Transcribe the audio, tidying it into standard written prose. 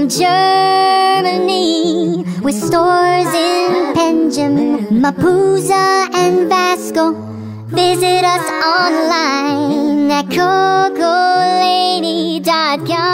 from Germany, with stores in Penjam, Mapusa and Vasco. Visit us online at COCOLENI.com.